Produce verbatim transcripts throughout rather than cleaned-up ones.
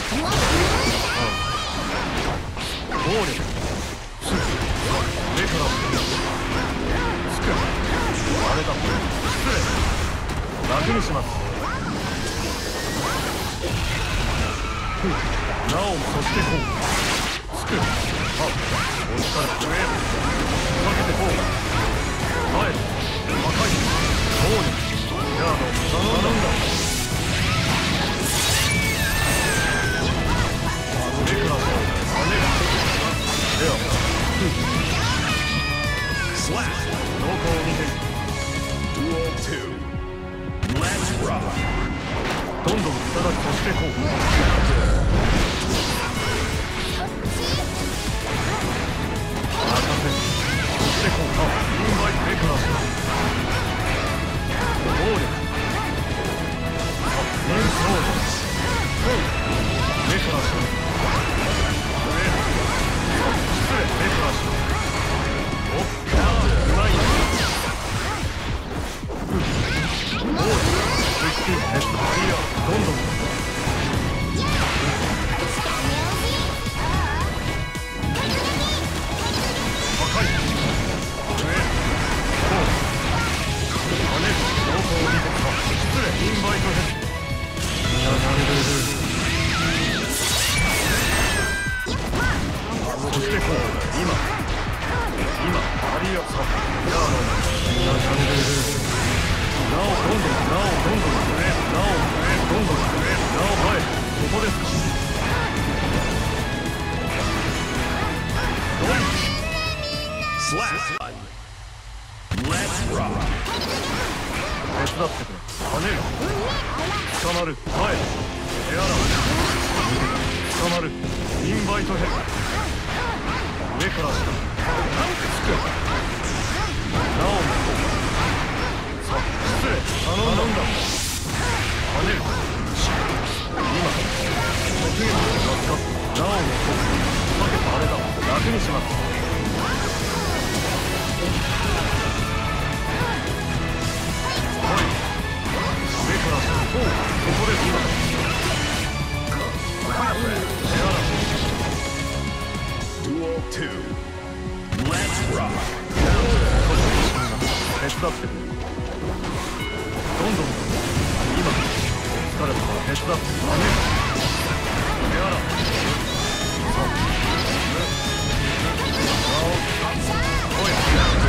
暴力すぐ上からつくあれだ失礼楽にしますふうなおそしてこうつくあ落ちたら上へかけてこう前破壊暴力やあの頼んだ上から跳ねるではスラッどこを見てる Duel ツー Let's rock どんどんただ越してこう任せ越してこうかインバイトでから暴力インソード目からした失礼目からしたおっうまいおうスキンヘッドクリアどんどん高い上こう跳ねるどこを見てか失礼インバイトヘッド流れるそしてこう今今アリアさやあのなかんでるなおどんどんなおどんどん上なお上どんどん上なお前ここですかドリスラッLet's rock 手伝ってくれ跳ねる捕まる前エアラ捕まるインバイトヘッド上から下つくなおもさあ失礼頼んだんだ跳ねる今突撃で助かったなおも避けたあれだ楽にしますおい上から下こうここです今エアラDuel ツー Let's rock 手伝ってくれどんどん今疲れたから手伝ってあげるエアラおい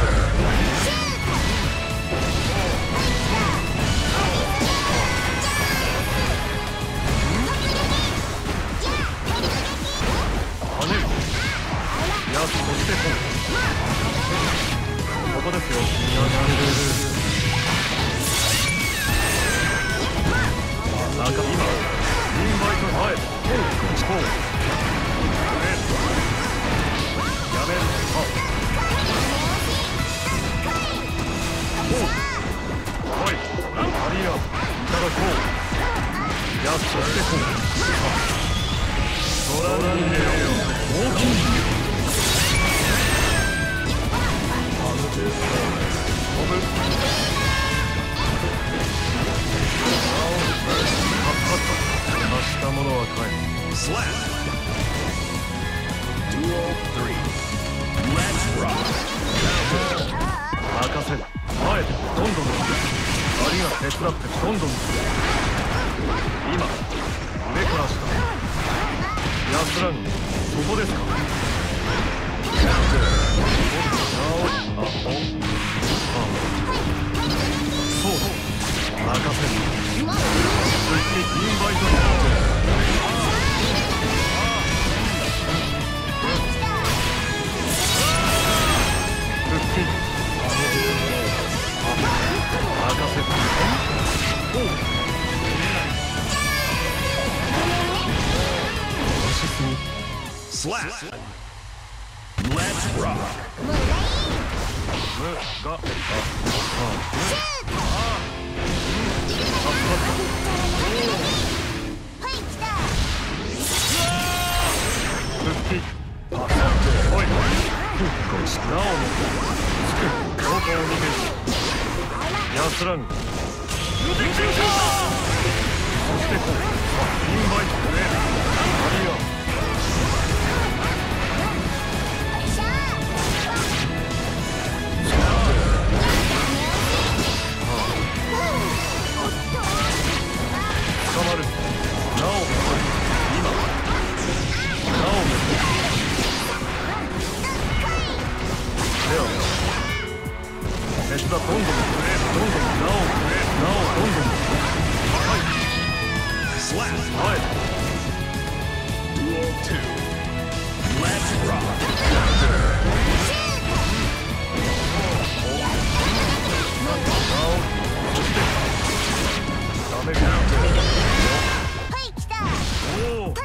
跳ねるいやそしてこうここですよ流れるなんか今インバイト前こうこうやめるあこうおいアリアいただこうやそしてこうあ空なんでよ大きい飛ぶ増したものは返すスラッドゥオスリー Let's rock 任せる前でどんどんありが手伝ってどんどん今上から下安らぐそこですかあ、お、あ、そうだ任せるスイッチインバイト復帰任せるおうしすぎスラッLet's rock むがああ復帰おいこしなおもつくどこを逃げる安らぐそしてこうインバイトねる。なお戻る。今なお戻る。では手伝どんどんプレーどんどんなおプレーなおどんどんはいスラッはい Duel ツー Let's rock ダメかはい来たおお突撃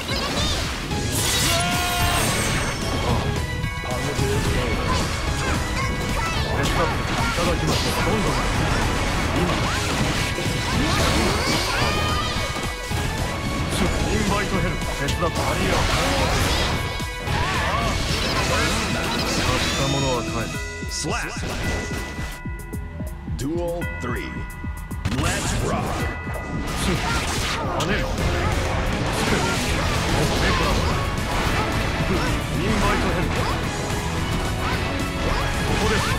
パムデーいただきました。どんどん今インバイトヘル手伝ったありがとう。買ったものは返す。スラッ Duel スリー Let's rock 跳ねるインバイトヘルここです。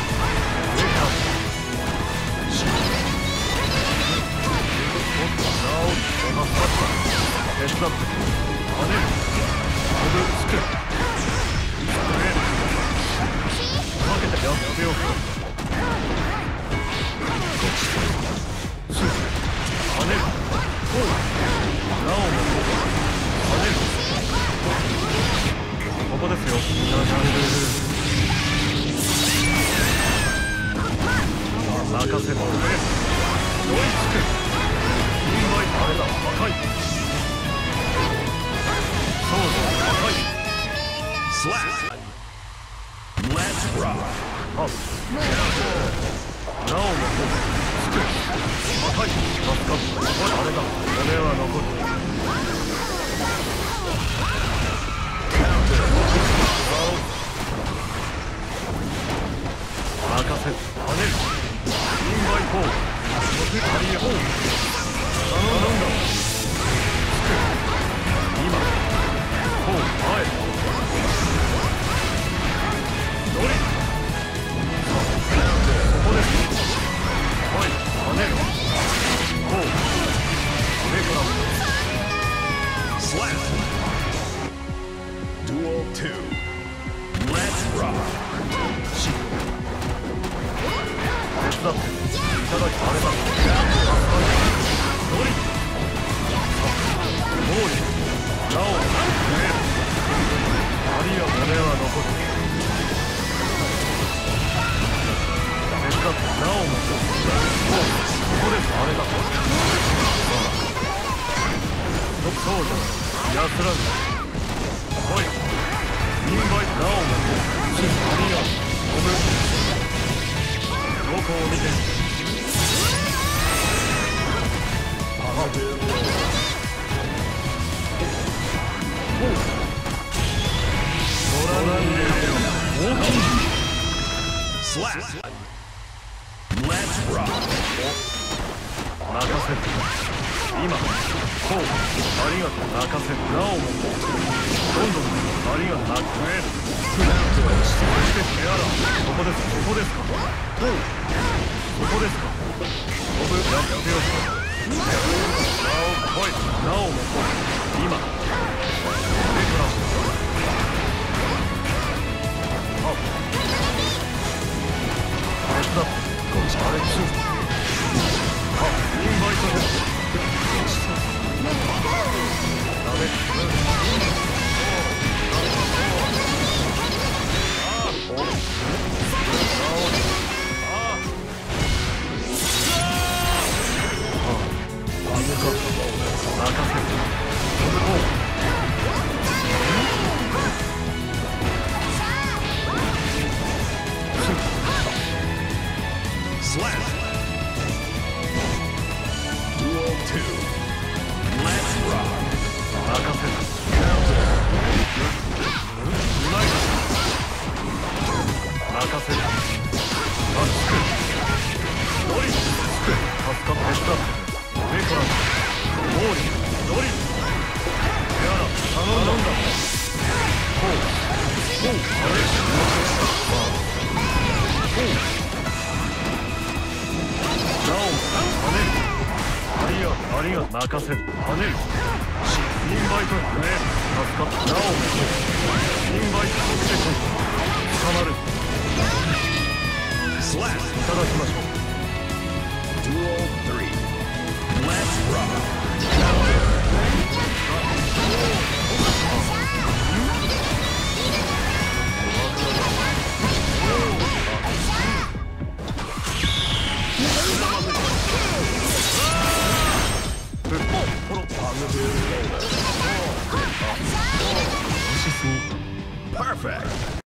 手伝って跳ねる飛ぶつくかけてやってよくす跳ねるこうなおも跳ねるここですよ。ダジャンル任せろ。追いつく。インバイトあれだ。赤い。そうだ。赤い。スラッ。Let's rock。あ。なおもつく。赤い。マスカット。あれだ。骨は残る。任せ。跳ねる。インバイトー。僕ありがとう。頼んだ。今。こう、前。乗り。ここです。はい、跳ねる。こう。上から。スラッ。Duel ツー Let's rock し手伝っていただきあれだ。乗りモーリなおねアリア骨は残る。手伝ってなおもこうここですあれだ。そうじゃ安らぐおいインバイトなおもしありがとうどこを見てパワーベル乗らないでよ大きいスラッ Let's rock 任せて今こうありがとう任せてなおもどんどんありがとうなくねそして手洗うここですここですかこうここですか飛ぶやってよなお来いなおもこう今上からあ手伝ってこっちあれツーあインバイトですダメSlash Duel ツー Let's rock 任せるうまい任せるあっつくロリつく助かって手伝って上からモーリーロリ任せる。跳ねる。インバイトね。助かった。なおインバイトそして捕まる。スラッシュいただきましょう。Duel three. Let's rock. よしそう。Perfect.